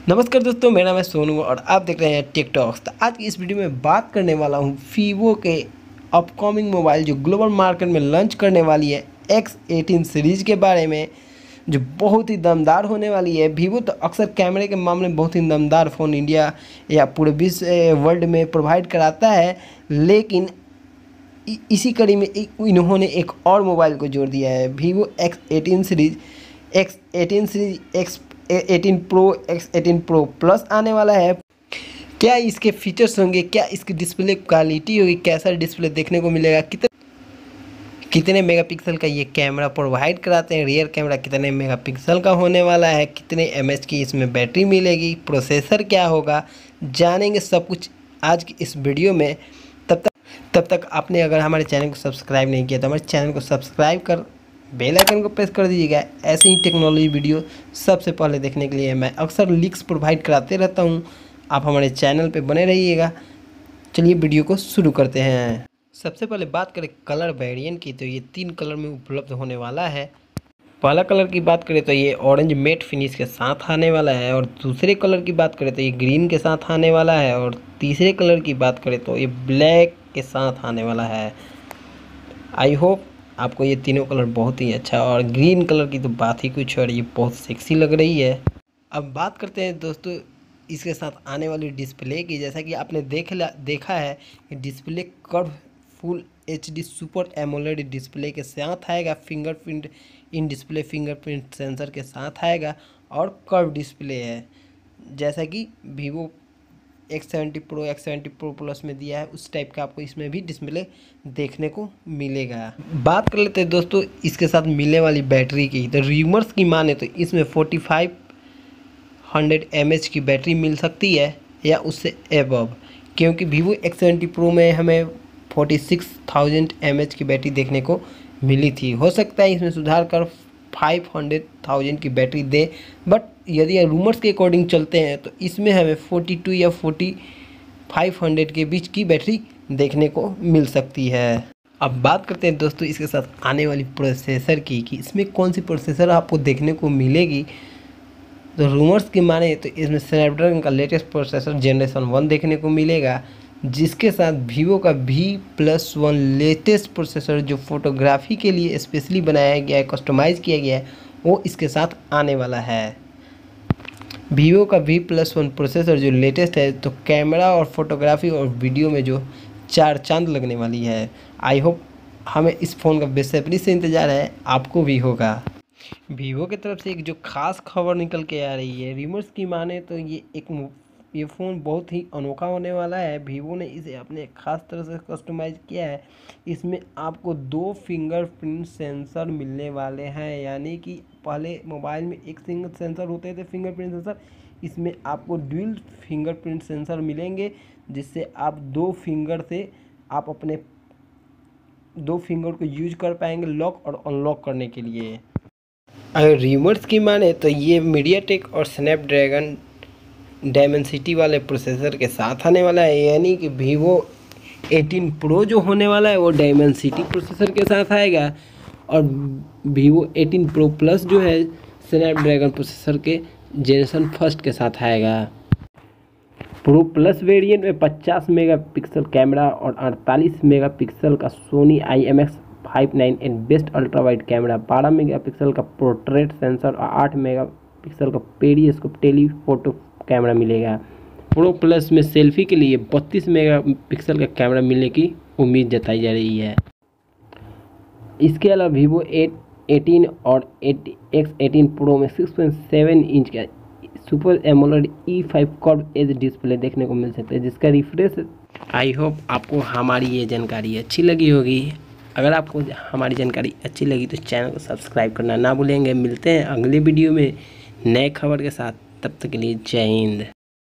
नमस्कार दोस्तों, मेरा नाम है सोनू और आप देख रहे हैं टेक टॉक्स। तो आज की इस वीडियो में बात करने वाला हूं वीवो के अपकमिंग मोबाइल जो ग्लोबल मार्केट में लॉन्च करने वाली है X18 सीरीज़ के बारे में, जो बहुत ही दमदार होने वाली है। वीवो तो अक्सर कैमरे के मामले में बहुत ही दमदार फ़ोन इंडिया या पूरे विश्व वर्ल्ड में प्रोवाइड कराता है, लेकिन इसी कड़ी में इन्होंने एक और मोबाइल को जोड़ दिया है। Vivo X18 series, X18 pro, X18 pro plus आने वाला है। क्या इसके फीचर्स होंगे, क्या इसकी डिस्प्ले क्वालिटी होगी, कैसा डिस्प्ले देखने को मिलेगा, कितने मेगापिक्सल का ये कैमरा प्रोवाइड कराते हैं, रियर कैमरा कितने मेगापिक्सल का होने वाला है, कितने mAh की इसमें बैटरी मिलेगी, प्रोसेसर क्या होगा, जानेंगे सब कुछ आज की इस वीडियो में। तब तक आपने अगर हमारे चैनल को सब्सक्राइब नहीं किया तो हमारे चैनल को सब्सक्राइब कर बेल आइकन को प्रेस कर दीजिएगा। ऐसे ही टेक्नोलॉजी वीडियो सबसे पहले देखने के लिए मैं अक्सर लिंक्स प्रोवाइड कराते रहता हूं, आप हमारे चैनल पे बने रहिएगा। चलिए वीडियो को शुरू करते हैं। सबसे पहले बात करें कलर वेरिएंट की, तो ये 3 कलर में उपलब्ध होने वाला है। पहला कलर की बात करें तो ये ऑरेंज मेट फिनिश के साथ आने वाला है, और दूसरे कलर की बात करें तो ये ग्रीन के साथ आने वाला है, और तीसरे कलर की बात करें तो ये ब्लैक के साथ आने वाला है। आई होप आपको ये तीनों कलर बहुत ही अच्छा, और ग्रीन कलर की तो बात ही कुछ और, ये बहुत सेक्सी लग रही है। अब बात करते हैं दोस्तों इसके साथ आने वाली डिस्प्ले की। जैसा कि आपने देखा है कि display curve full HD super AMOLED display के साथ आएगा, fingerprint in display fingerprint sensor के साथ आएगा, और कर्व डिस्प्ले है जैसा कि Vivo X70 pro, X70 pro plus में दिया है, उस टाइप का आपको इसमें भी डिस्प्ले देखने को मिलेगा। बात कर लेते हैं दोस्तों इसके साथ मिलने वाली बैटरी की। तो रूमर्स की माने तो इसमें 4500 mAh की बैटरी मिल सकती है या उससे एबव, क्योंकि वीवो X70 प्रो में हमें 46,000 mAh की बैटरी देखने को मिली थी। हो सकता है इसमें सुधार कर 500,000 की बैटरी दे, बट यदि रूमर्स के अकॉर्डिंग चलते हैं तो इसमें हमें 42 या 4500 के बीच की बैटरी देखने को मिल सकती है। अब बात करते हैं दोस्तों इसके साथ आने वाली प्रोसेसर की, कि इसमें कौन सी प्रोसेसर आपको देखने को मिलेगी। तो रूमर्स की माने तो इसमें स्नैपड्रैगन का लेटेस्ट प्रोसेसर जनरेशन 1 देखने को मिलेगा, जिसके साथ वीवो का V+1 लेटेस्ट प्रोसेसर जो फोटोग्राफी के लिए स्पेशली बनाया गया है, कस्टमाइज़ किया गया है, वो इसके साथ आने वाला है। वीवो का V+1 प्रोसेसर जो लेटेस्ट है, तो कैमरा और फोटोग्राफी और वीडियो में जो 4 चांद लगने वाली है। आई होप हमें इस फ़ोन का बेसब्री से इंतज़ार है, आपको भी होगा। वीवो की तरफ से एक जो खास खबर निकल के आ रही है, रूमर्स की माने तो ये फ़ोन बहुत ही अनोखा होने वाला है। वीवो ने इसे अपने ख़ास तरह से कस्टमाइज़ किया है। इसमें आपको 2 फिंगरप्रिंट सेंसर मिलने वाले हैं, यानी कि पहले मोबाइल में एक सिंगल सेंसर होते थे फिंगरप्रिंट सेंसर, इसमें आपको ड्यूल फिंगरप्रिंट सेंसर मिलेंगे, जिससे आप 2 फिंगर से आप अपने 2 फिंगर को यूज कर पाएंगे लॉक और अनलॉक करने के लिए। अगर रूमर्स की माने तो ये मीडियाटेक और स्नैपड्रैगन डायमेंसिटी वाले प्रोसेसर के साथ आने वाला है, यानी कि वीवो 18 प्रो जो होने वाला है वो डायमेंसिटी प्रोसेसर के साथ आएगा, और वीवो 18 प्रो प्लस जो है स्नैपड्रैगन प्रोसेसर के जनरेशन 1 के साथ आएगा। प्रो प्लस वेरिएंट में 50 मेगापिक्सल कैमरा और 48 मेगापिक्सल का Sony IMX598 best ultra wide camera, 12 megapixel का पोर्ट्रेट सेंसर और 8 मेगापिक्सल का पेरिस्कोप टेलीफोटो कैमरा मिलेगा। प्रो प्लस में सेल्फी के लिए 32 मेगापिक्सल का कैमरा मिलने की उम्मीद जताई जा रही है। इसके अलावा वीवो 18 और X18 प्रो में 6.7 इंच का super AMOLED E5 curve edge display देखने को मिल सकता है, जिसका रिफ्रेश। आई होप आपको हमारी ये जानकारी अच्छी लगी होगी। अगर आपको हमारी जानकारी अच्छी लगी तो चैनल को सब्सक्राइब करना ना भूलेंगे। मिलते हैं अगले वीडियो में नए खबर के साथ, तब तक के लिए जय हिंद।